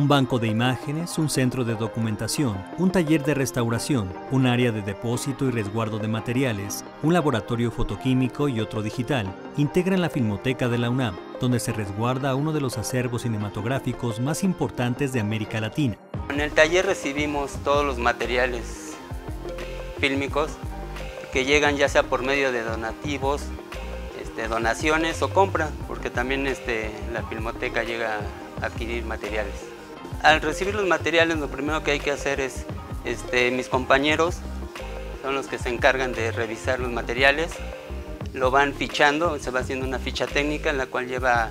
un banco de imágenes, un centro de documentación, un taller de restauración, un área de depósito y resguardo de materiales, un laboratorio fotoquímico y otro digital, integran la Filmoteca de la UNAM, donde se resguarda uno de los acervos cinematográficos más importantes de América Latina. En el taller recibimos todos los materiales fílmicos que llegan ya sea por medio de donativos, donaciones o compra, porque también la Filmoteca llega a adquirir materiales. Al recibir los materiales, lo primero que hay que hacer es, mis compañeros son los que se encargan de revisar los materiales, lo van fichando, se va haciendo una ficha técnica en la cual lleva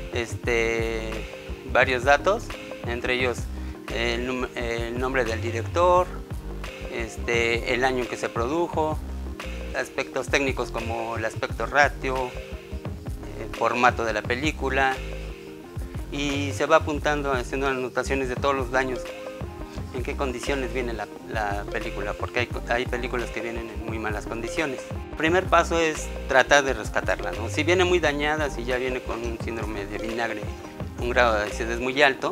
varios datos, entre ellos el nombre del director, el año en que se produjo, aspectos técnicos como el aspecto ratio, el formato de la película, y se va apuntando, haciendo anotaciones de todos los daños, en qué condiciones viene la película, porque hay películas que vienen en muy malas condiciones. El primer paso es tratar de rescatarla, ¿no? Si viene muy dañada, si ya viene con un síndrome de vinagre, un grado de acidez muy alto,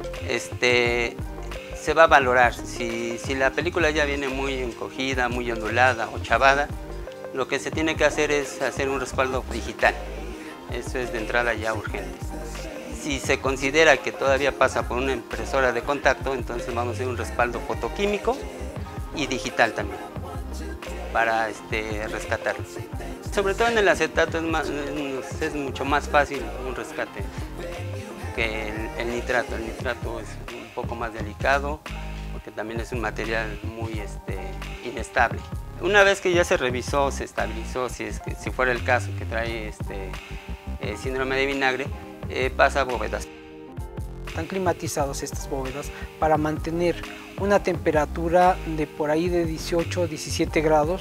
se va a valorar. Si la película ya viene muy encogida, muy ondulada o chavada, lo que se tiene que hacer es hacer un respaldo digital. Eso es de entrada ya urgente. Si se considera que todavía pasa por una impresora de contacto, entonces vamos a hacer un respaldo fotoquímico y digital también, para rescatarlo. Sobre todo en el acetato es mucho más fácil un rescate que el nitrato. El nitrato es un poco más delicado, porque también es un material muy inestable. Una vez que ya se revisó, se estabilizó, si fuera el caso que trae síndrome de vinagre, pasa a bóvedas. Están climatizadas estas bóvedas para mantener una temperatura de por ahí de 18 17 grados,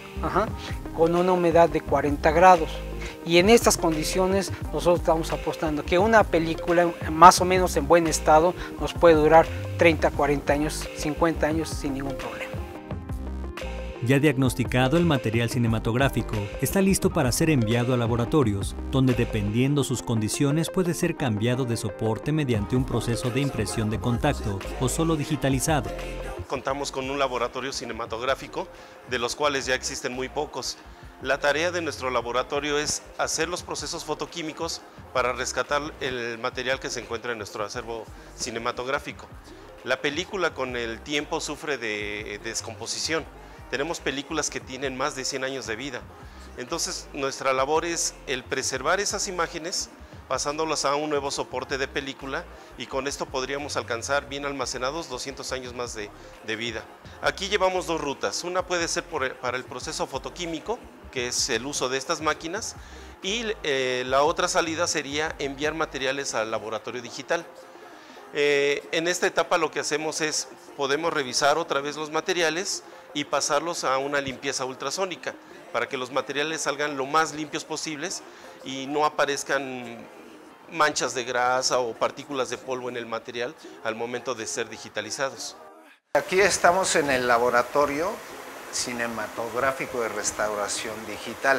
con una humedad de 40 grados. Y en estas condiciones nosotros estamos apostando que una película más o menos en buen estado nos puede durar 30, 40 años, 50 años sin ningún problema. Ya diagnosticado, el material cinematográfico está listo para ser enviado a laboratorios, donde dependiendo sus condiciones puede ser cambiado de soporte mediante un proceso de impresión de contacto o solo digitalizado. Contamos con un laboratorio cinematográfico, de los cuales ya existen muy pocos. La tarea de nuestro laboratorio es hacer los procesos fotoquímicos para rescatar el material que se encuentra en nuestro acervo cinematográfico. La película con el tiempo sufre de descomposición. Tenemos películas que tienen más de 100 años de vida. Entonces nuestra labor es el preservar esas imágenes, pasándolas a un nuevo soporte de película, y con esto podríamos alcanzar bien almacenados 200 años más de vida. Aquí llevamos dos rutas. Una puede ser para el proceso fotoquímico, que es el uso de estas máquinas, y la otra salida sería enviar materiales al laboratorio digital. En esta etapa lo que hacemos es, podemos revisar otra vez los materiales y pasarlos a una limpieza ultrasónica para que los materiales salgan lo más limpios posibles y no aparezcan manchas de grasa o partículas de polvo en el material al momento de ser digitalizados. Aquí estamos en el laboratorio cinematográfico de restauración digital,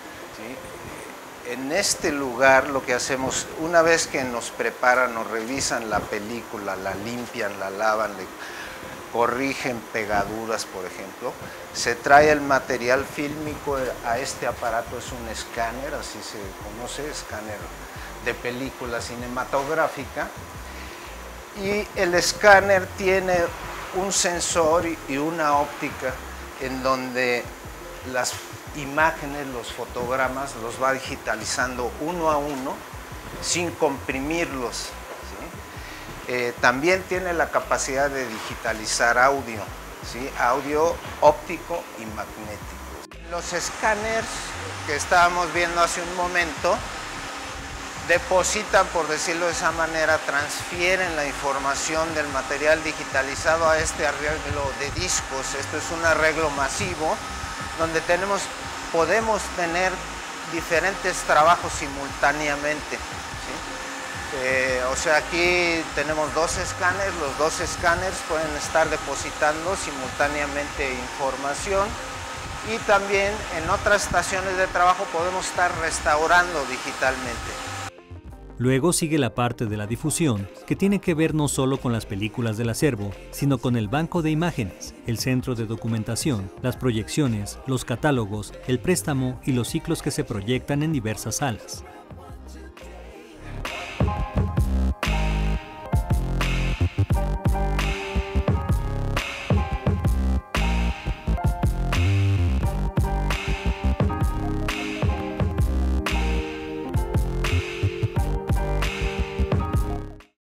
¿sí? En este lugar lo que hacemos, una vez que nos preparan o revisan la película, la limpian, la lavan, corrigen pegaduras, por ejemplo, se trae el material fílmico a este aparato, es un escáner, así se conoce, escáner de película cinematográfica, y el escáner tiene un sensor y una óptica en donde las imágenes, los fotogramas, los va digitalizando uno a uno sin comprimirlos. También tiene la capacidad de digitalizar audio, ¿sí? Audio óptico y magnético. Los escáneres que estábamos viendo hace un momento depositan, por decirlo de esa manera, transfieren la información del material digitalizado a este arreglo de discos. Esto es un arreglo masivo donde podemos tener diferentes trabajos simultáneamente. O sea, aquí tenemos dos escáneres, los dos escáneres pueden estar depositando simultáneamente información, y también en otras estaciones de trabajo podemos estar restaurando digitalmente. Luego sigue la parte de la difusión, que tiene que ver no solo con las películas del acervo, sino con el banco de imágenes, el centro de documentación, las proyecciones, los catálogos, el préstamo y los ciclos que se proyectan en diversas salas.